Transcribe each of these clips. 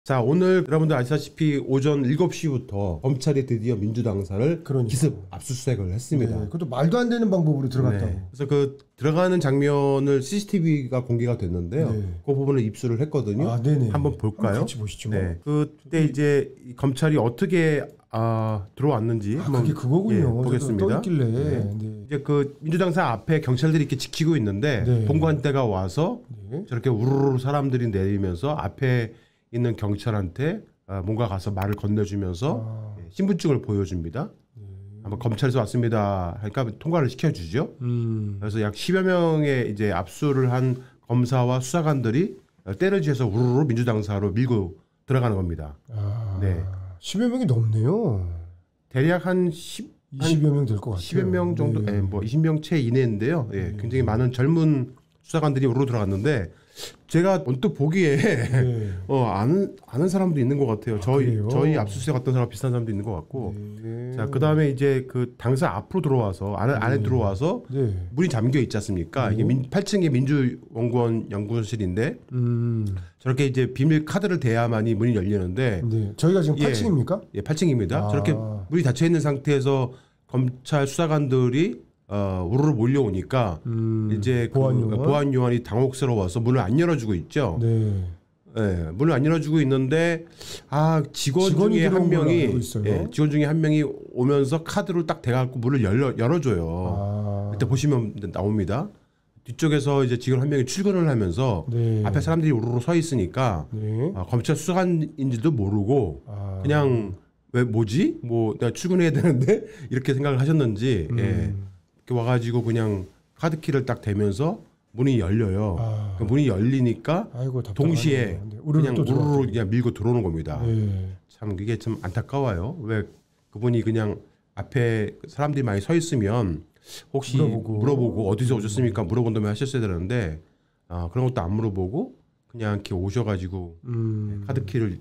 자, 오늘 여러분들 아시다시피 오전 7시부터 검찰이 드디어 민주당사를 기습 압수수색을 했습니다. 네, 그것도 말도 안 되는 방법으로 들어갔다고. 네. 그래서 그 들어가는 장면을 CCTV가 공개가 됐는데요. 네. 그 부분을 입수를 했거든요. 아, 네네. 한번 볼까요? 한번 같이 보시죠. 네. 그때 이제 검찰이 어떻게 들어왔는지 한번 그게 그거군요. 예, 보겠습니다. 떠 있길래. 네. 네. 이제 그 민주당사 앞에 경찰들이 이렇게 지키고 있는데 네. 동관대가 와서 네. 저렇게 우르르 사람들이 내리면서 앞에 있는 경찰한테 뭔가 가서 말을 건네주면서 신분증을 보여줍니다. 한번 검찰에서 왔습니다. 하니까 통과를 시켜주죠. 그래서 약 10여 명의 이제 압수를 한 검사와 수사관들이 때를 지어서 우르르 민주당사로 밀고 들어가는 겁니다. 네. 10여 명이 넘네요. 대략 한 20여 명 될 것 같아요. 10여 명 정도, 네. 뭐 20명 채 이내인데요. 예, 굉장히 많은 젊은 수사관들이 우르르 들어갔는데 제가 언뜻 보기에 네. 아는 사람도 있는 것 같아요. 저희 압수수색 갔던 사람 비슷한 사람도 있는 것 같고. 네. 자, 그다음에 이제 그 당사 앞으로 들어와서 안에 들어와서 네. 문이 잠겨 있지 않습니까? 네. 이게 8층의 민주연구원 연구실인데 저렇게 이제 비밀 카드를 대야만이 문이 열리는데 네. 저희가 지금 8층입니까? 예, 8층입니다. 저렇게 문이 닫혀 있는 상태에서 검찰 수사관들이 우르르 몰려오니까 이제 보안 요원이 당혹스러워서 문을 안 열어주고 있죠. 네. 예, 문을 안 열어주고 있는데 직원 중에 한 명이 직원 중에 한 명이 오면서 카드를 딱 대갖고 문을 열어줘요. 그때 보시면 나옵니다. 뒤쪽에서 이제 직원 한 명이 출근을 하면서 네. 앞에 사람들이 우르르 서 있으니까 네. 검찰 수사관인지도 모르고 그냥 왜 뭐지? 뭐 내가 출근해야 되는데 이렇게 생각을 하셨는지 예. 이렇게 와가지고 그냥 카드키를 딱 대면서 문이 열려요. 그 문이 열리니까 동시에 그냥 우르르 그냥 밀고 들어오는 겁니다. 네. 참 이게 좀 안타까워요. 왜 그분이 그냥 앞에 사람들이 많이 서 있으면 혹시 물어보고 어디서 오셨습니까? 물어본 다음에 하셨어야 되는데 그런 것도 안 물어보고 그냥 이렇게 오셔가지고 카드키를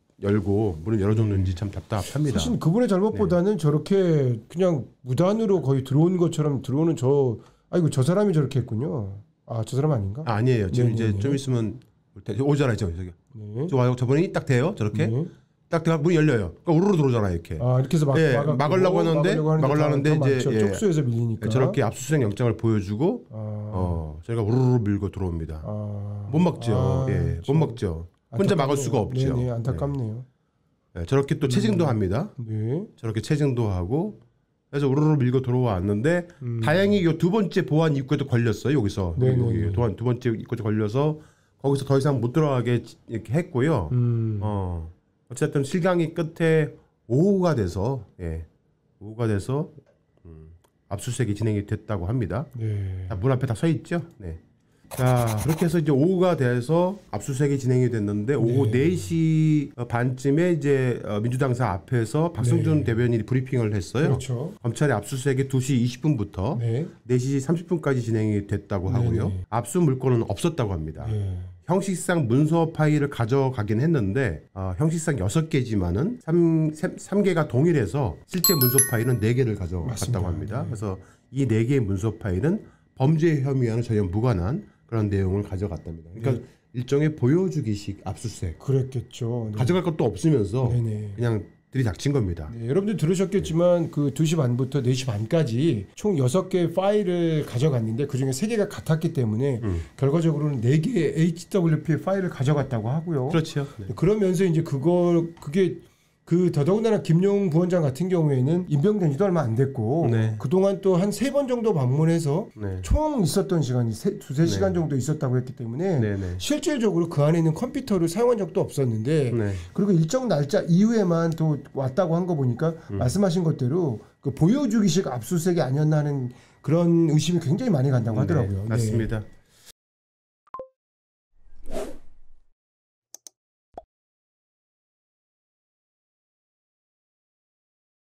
열고 문을 열어줬는지 참 답답합니다. 사실 그분의 잘못보다는 저렇게 그냥 무단으로 거의 들어온 것처럼 들어오는 저 사람이 저렇게 했군요. 저 사람 아닌가? 아니에요. 지금 이제 좀 있으면 오잖아요. 저기. 저분이 딱 돼요. 저렇게. 딱 대가 문이 열려요. 그러니까 우르르 들어오잖아요. 이렇게. 이렇게 해서 막으려고 하는데 이제 쪽수에서 밀리니까 저렇게 압수수색 영장을 보여주고 저희가 우르르 밀고 들어옵니다. 못 막죠. 못 막죠. 혼자 막을 수가 없죠. 네네, 안타깝네요. 네, 저렇게 또 체증도 합니다. 네. 저렇게 체증도 하고 그래서 우르르 밀고 들어왔는데 다행히 이 두 번째 보안 입구에도 걸렸어요. 여기서 여기 두 번째 입구에 걸려서 거기서 더 이상 못 들어가게 이렇게 했고요. 어쨌든 실강이 끝에 오후가 돼서 압수수색이 진행이 됐다고 합니다. 네. 문 앞에 다 서 있죠. 네. 자, 그렇게 해서 이제 오후가 돼서 압수수색이 진행이 됐는데 오후 4시 반쯤에 이제 민주당사 앞에서 박성준 대변인이 브리핑을 했어요. 그렇죠. 검찰의 압수수색이 2시 20분부터 4시 30분까지 진행이 됐다고 하고요. 압수 물건은 없었다고 합니다. 형식상 문서 파일을 가져가긴 했는데 형식상 6개지만은 3개가 동일해서 실제 문서 파일은 4개를 가져갔다고 합니다. 그래서 이 4개의 문서 파일은 범죄 혐의와는 전혀 무관한 그런 내용을 가져갔답니다. 그러니까 일종의 보여주기식 압수수색. 그랬겠죠. 가져갈 것도 없으면서 그냥 들이닥친 겁니다. 네, 여러분들 들으셨겠지만 그 2시 반부터 4시 반까지 총 6개의 파일을 가져갔는데 그중에 3개가 같았기 때문에 결과적으로는 4개의 HWP 파일을 가져갔다고 하고요. 그렇죠. 네. 그러면서 이제 그게 더더군다나 김용 부원장 같은 경우에는 임명된 지도 얼마 안 됐고 그동안 또 한 3번 정도 방문해서 총 있었던 시간이 두세 시간 정도 있었다고 했기 때문에 실질적으로 그 안에 있는 컴퓨터를 사용한 적도 없었는데 그리고 일정 날짜 이후에만 또 왔다고 한 거 보니까 말씀하신 것대로 그 보여주기식 압수수색이 아니었나 하는 그런 의심이 굉장히 많이 간다고 하더라고요. 맞습니다.